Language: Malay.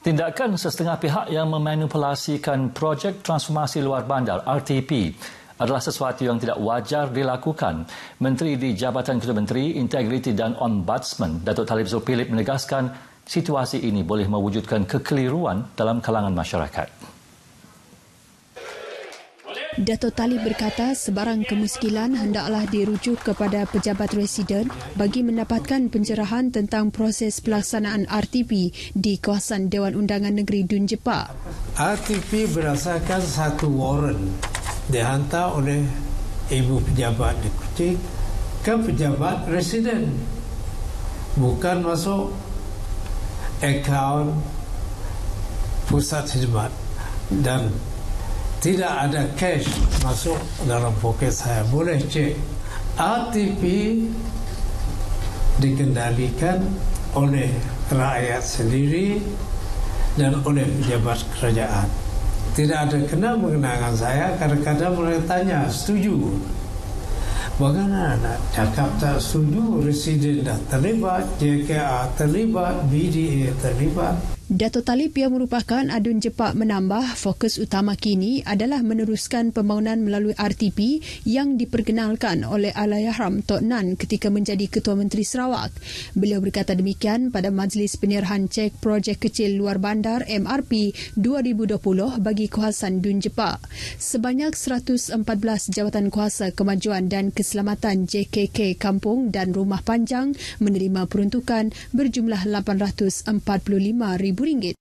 Tindakan sesetengah pihak yang memanipulasikan projek transformasi luar bandar RTP adalah sesuatu yang tidak wajar dilakukan. Menteri di Jabatan Ketua Menteri, Integriti dan Ombudsman, Datuk Talib Zulkifli menegaskan situasi ini boleh mewujudkan kekeliruan dalam kalangan masyarakat. Datuk Talib berkata sebarang kemuskilan hendaklah dirujuk kepada pejabat residen bagi mendapatkan pencerahan tentang proses pelaksanaan RTP di kawasan Dewan Undangan Negeri Dun Jepak. RTP berdasarkan satu warrant dihantar oleh ibu pejabat di Kuching ke pejabat residen. Bukan masuk akaun pusat khidmat dan tidak ada cash masuk dalam poket saya. Boleh cek. RTP dikendalikan oleh rakyat sendiri dan oleh pejabat kerajaan. Tidak ada kena mengenangan saya. Kadang-kadang mereka tanya, setuju? Bagaimana nak cakap tak setuju? Residen dah terlibat, JKR terlibat, BDA terlibat. Datuk Talib yang merupakan Adun Jepak menambah fokus utama kini adalah meneruskan pembangunan melalui RTP yang diperkenalkan oleh Allahyarham Tok Nan ketika menjadi Ketua Menteri Sarawak. Beliau berkata demikian pada Majlis Penyerahan Cek Projek Kecil Luar Bandar MRP 2020 bagi kawasan Dun Jepak. Sebanyak 114 Jawatan Kuasa Kemajuan dan Keselamatan JKK Kampung dan Rumah Panjang menerima peruntukan berjumlah RM845,000.